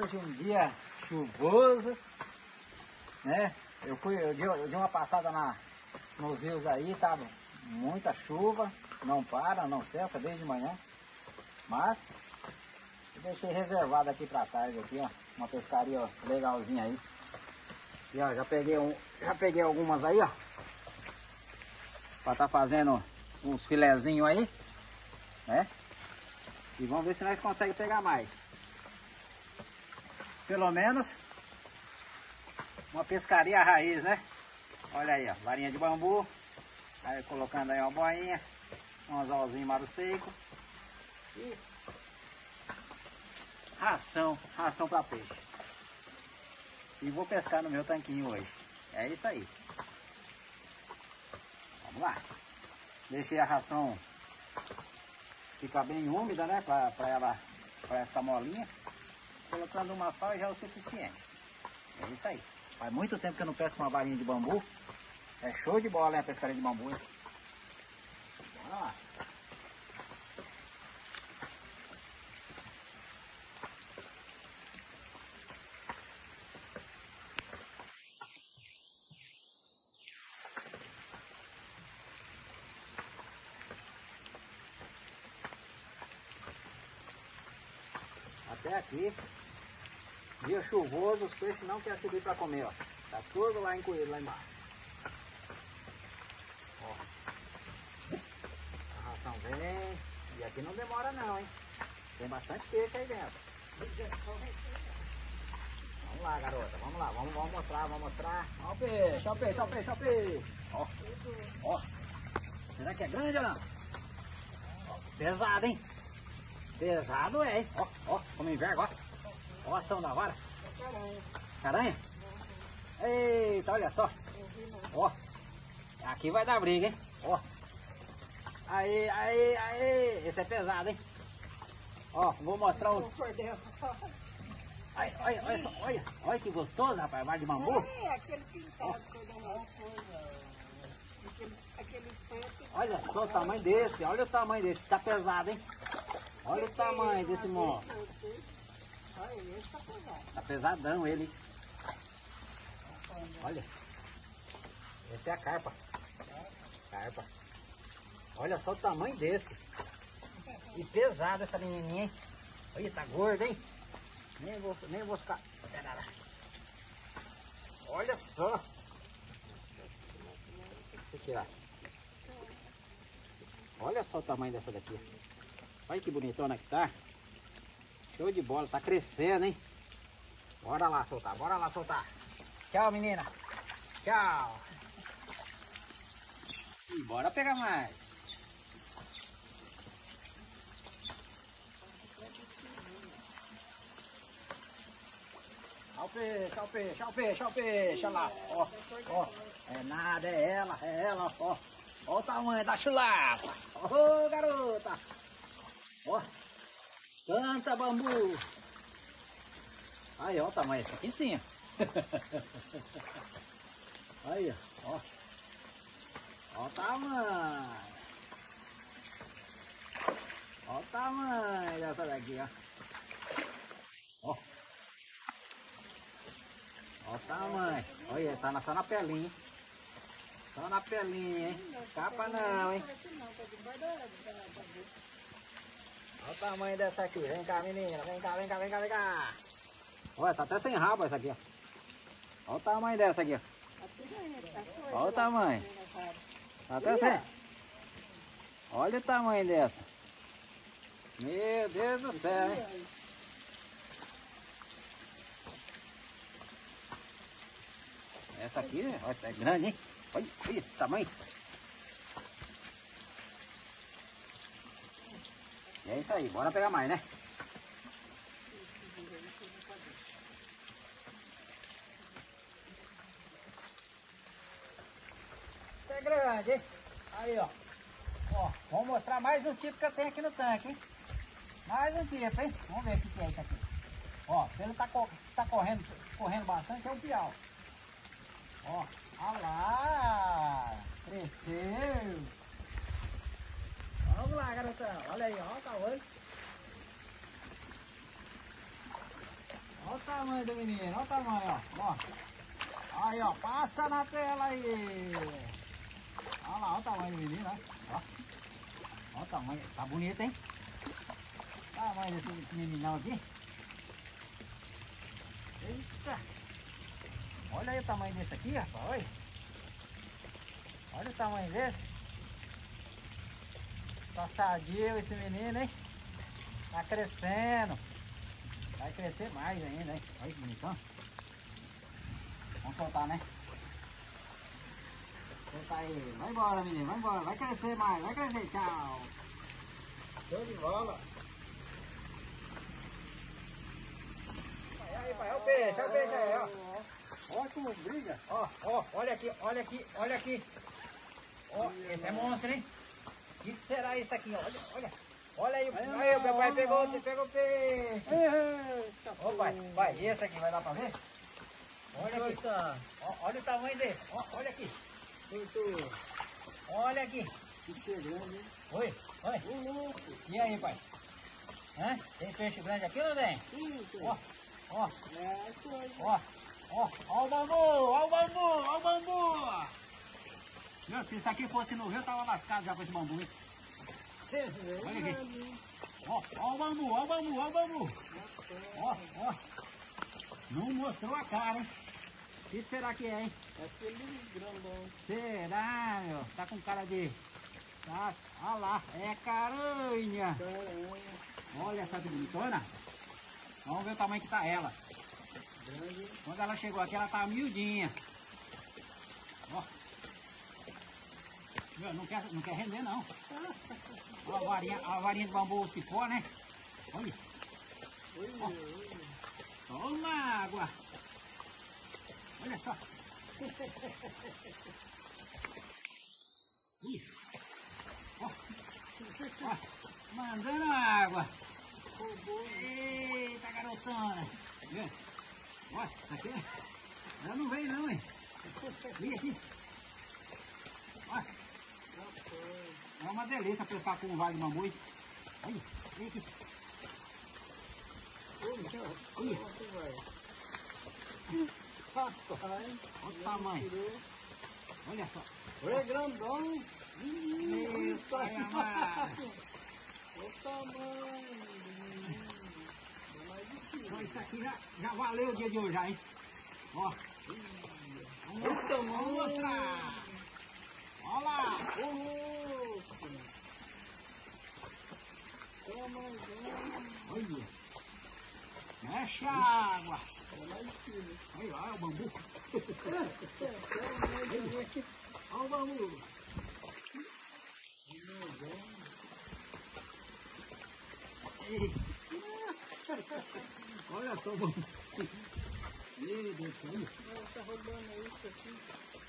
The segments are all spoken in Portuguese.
Hoje um dia chuvoso, né? Eu dei uma passada nos rios aí, tava muita chuva, não para, não cessa desde de manhã. Mas eu deixei reservado aqui pra tarde aqui, ó, uma pescaria ó, legalzinha aí. E ó, já peguei algumas aí, ó, pra tá fazendo uns filezinhos aí, né? E vamos ver se nós conseguimos pegar mais. Pelo menos uma pescaria raiz, né? Olha aí, ó, varinha de bambu. Aí colocando aí uma boinha, um anzolzinho maro seco. E ração para peixe. E vou pescar no meu tanquinho hoje. É isso aí. Vamos lá. Deixei a ração ficar bem úmida, né? Para ela ficar molinha. Colocando uma só já é o suficiente. É isso aí. Faz muito tempo que eu não pesco uma varinha de bambu. É show de bola, hein, a pescaria de bambu, hein? Bora lá. Até aqui, dia chuvoso, os peixes não querem subir para comer, ó. Tá tudo lá encolhido lá embaixo. Ó. A ração vem. E aqui não demora não, hein. Tem bastante peixe aí dentro. Vamos lá, garota. Vamos lá. Vamos mostrar. Ó o peixe, ó o peixe, ó o peixe, ó o peixe. Ó. Ó. Será que é grande ou não? Ó, pesado, hein? Pesado é, hein? Ó, como enverga, ó. Ó a ação da vara. Caranha? Eita, olha só. Ó. Aqui vai dar briga, hein? Ó. Aí. Esse é pesado, hein? Ó, vou mostrar o... Olha que gostoso, rapaz. Vara de bambu. É, aquele pintado que aquele preto. Olha só o tamanho desse. Olha o tamanho desse. Tá pesado, hein? Olha o tamanho desse monstro. Olha, esse tá pesado. Tá pesadão ele, hein? Olha. Essa é a carpa. Carpa. Olha só o tamanho desse. E pesada essa menininha, hein? Olha, tá gorda, hein? Nem vou ficar... Olha só. Vou tirar. Olha só o tamanho dessa daqui. Olha que bonitona que tá. Show de bola, tá crescendo, hein? Bora lá soltar. Tchau, menina. Tchau. E bora pegar mais. Olha o peixe, olha o peixe, olha o peixe, olha o peixe. Olha lá, ó. É nada, é ela, ó. Olha o tamanho da chulapa. Ô, garota. Ó. Canta bambu. Aí, ó o tamanho. Aqui sim. Aí, ó. Ó o tamanho. Ó o tamanho dessa daqui, ó. Ó. Ó o tamanho. Olha, tá só na pelinha, hein? Só na pelinha, hein? Capa não, hein? Olha o tamanho dessa aqui. Vem cá, menina. Vem cá. Olha, tá até sem rabo essa aqui, ó. Olha o tamanho dessa aqui, ó. Olha o tamanho. Tá até sem. Olha o tamanho dessa. Meu Deus do céu, hein? Essa aqui, olha, é grande, hein? Olha o tamanho. E é isso aí, bora pegar mais, né? Isso é grande, hein? Aí, ó. Ó, vamos mostrar mais um tipo que eu tenho aqui no tanque, hein? Mais um tipo, hein? Vamos ver o que é isso aqui. Ó, pelo tá correndo bastante, é o piau. Ó, olha lá. Cresceu. Vamos lá, garotão. Olha aí, ó o tamanho. Olha o tamanho do menino, olha o tamanho, ó. Aí, ó, passa na tela aí. Olha lá, olha o tamanho do menino, ó. Olha o tamanho, tá bonito, hein? O tamanho desse meninão aqui. Eita! Olha aí o tamanho desse aqui, rapaz, olha. Olha o tamanho desse. Tá sadio esse menino, hein? Tá crescendo. Vai crescer mais ainda, hein? Olha que bonitão. Vamos soltar, né? Soltar ele. Vai embora, menino. Vai embora. Vai crescer mais. Vai crescer. Tchau. Show de bola. Aí, pai. Olha o peixe. Olha o peixe aí, ó. Olha como briga. Ó, ó. Olha aqui. Olha aqui. Olha aqui. Ó, esse é monstro, hein? O que será isso aqui? Olha, olha. Olha aí. Aí, o papai pegou o peixe. Ô, pai. Vai. Esse aqui vai dar pra ver? Olha aqui. Ó, olha o tamanho dele. Ó, olha aqui. Olha aqui. Isso é grande, hein? Oi, oi. E aí, pai? Hã? Tem peixe grande aqui ou não tem? Isso. Ó, ó, É, coisa. ó, ó. Ó o bambu, ó o bambu, ó o bambu. Meu, se isso aqui fosse no rio, eu tava lascado já com esse bambu, hein? Olha aqui. Ó, ó o bambu, ó o bambu, ó o bambu. Ó, ó. Não mostrou a cara, hein? O que será que é, hein? É aquele grandão. Será, meu? Tá com cara de... Tá, olha lá, é caranha. Caramba. Olha essa que bonitona. Vamos ver o tamanho que tá ela. Grande. Quando ela chegou aqui, ela tava miudinha. Ó. Meu, não quer render, não. Ó, a varinha de bambu cipó, né? Olha. Ó. Toma água. Olha só. Isso. Ó. Ó. Mandando água. Eita, garotona. Vê? Ó, aqui. Ela não vem não, hein? Vem aqui. Ó. É uma delícia pescar com um vale de bambu. Olha, vem aqui. Olha. Rapaz. Olha o tamanho. Olha só. Olha, grandão. Meu pai amado. Olha o tamanho. Então, isso aqui já valeu o dia de hoje, já, hein? Ó. Vamos mostrar. Olha lá. Olha. Mexe a água. Olha lá, o bambu. Olha o bambu. Olha só o bambu. Meu Deus do céu. Tá roubando isso aqui.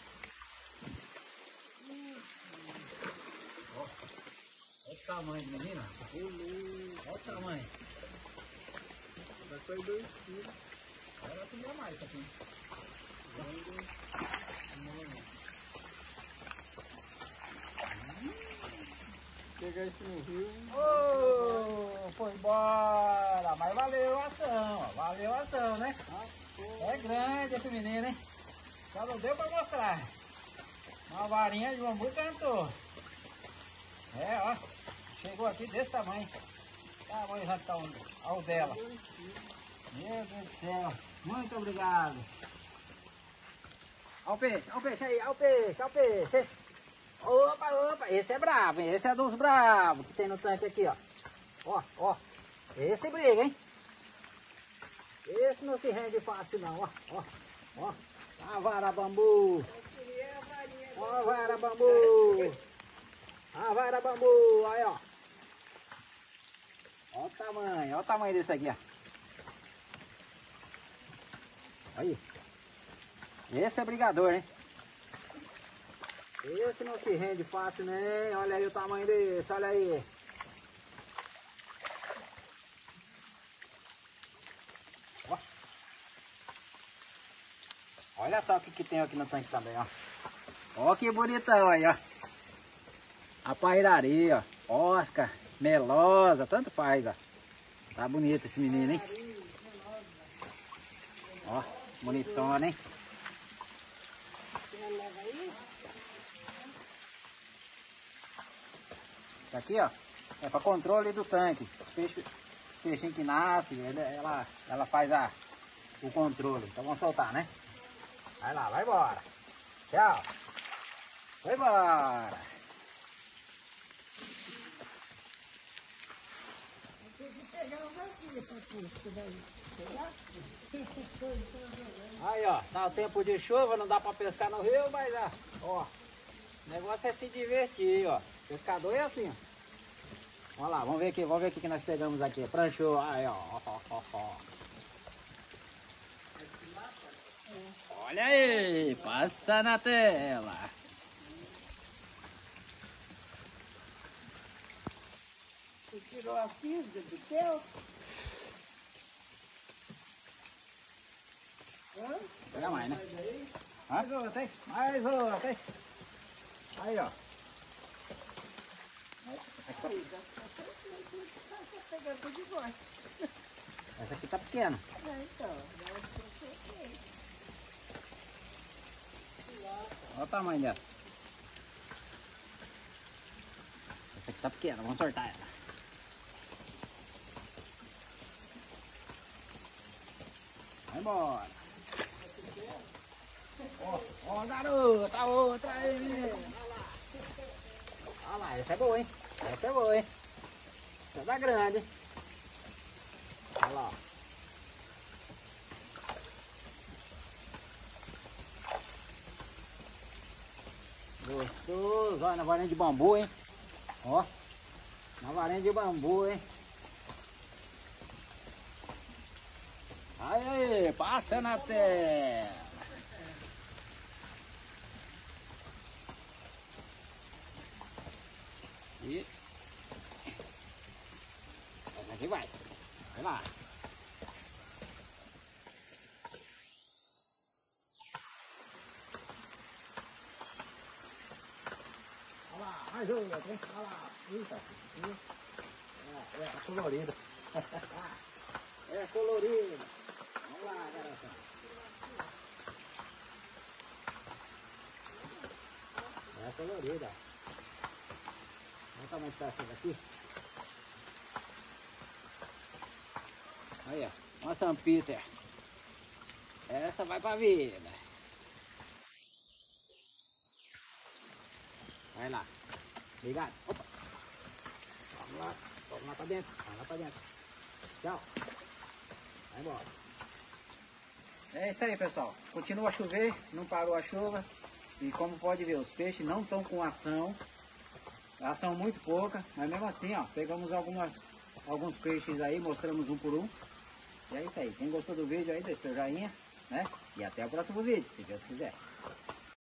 Olha o tamanho do menino. Olha o tamanho. Vai sair 2 quilos. Agora tem mais isso aqui. Pegar isso no rio. Oh, foi embora. Mas valeu a ação, ó. Valeu a ação, né? É grande esse menino, hein? Só não deu pra mostrar. Uma varinha de bambu cantou. É, ó. Chegou aqui desse tamanho. Tamanho já tá o dela. Meu Deus do céu. Muito obrigado. Olha o peixe aí, olha o peixe, olha o peixe. Opa, opa, esse é bravo, hein? Esse é dos bravos que tem no tanque aqui, ó. Ó, ó. Esse briga, hein? Esse não se rende fácil não, ó, ó, ó. A vara bambu. Ó a vara bambu. A vara bambu, aí, ó. Ó o tamanho desse aqui, ó. Aí. Esse é brigador, hein? Esse não se rende fácil, nem. Olha aí o tamanho desse, olha aí. Ó. Olha só o que tem aqui no tanque também, ó. Ó que bonitão aí, ó. A pairaria, ó. Oscar, melosa, tanto faz, ó. Tá bonito esse menino, hein? Ó, bonitona, hein? Isso aqui, ó, é para controle do tanque. Os peixinhos que nascem, ela faz o controle. Então vamos soltar, né? Vai lá, vai embora. Tchau. Vai embora. Aí, ó, tá o tempo de chuva, não dá pra pescar no rio, mas ó, o negócio é se divertir, ó. Pescador é assim, ó. Vamos lá, vamos ver o que nós pegamos aqui. Pranchou, aí, ó. Olha aí, passa na tela. Você tirou a fisga do teu? Pega mais, né? Mais outra, hein? Mais outra, hein? Aí, ó. Essa aqui tá pequena. Olha o tamanho dela. Essa aqui tá pequena, vamos sortar ela. Vai embora. Ó, garoto, a outra aí, menino. Olha lá, essa é boa, hein? Essa é boa, hein? Essa tá grande, hein? Olha lá. Gostoso. Olha na varinha de bambu, hein? Ó. Na varinha de bambu, hein? Aí, passa na tela. E essa aqui vai. Vai lá. Olha lá, mais outra, hein? Olha lá. Eita. É a colorida. É a colorida. Vamos lá, garota. É a colorida. Olha o tamanho que tá essa daqui. Aí, ó. Uma São Peter. Essa vai pra vida. Vai lá. Obrigado. Opa. Vamos lá pra dentro. Vamos lá pra dentro. Tchau. Vai embora. É isso aí, pessoal. Continua a chover, não parou a chuva. E como pode ver, os peixes não estão com ação. Ação muito pouca, mas mesmo assim, ó, pegamos alguns peixes aí, mostramos um por um. E é isso aí. Quem gostou do vídeo aí, deixa seu joinha, né? E até o próximo vídeo, se Deus quiser.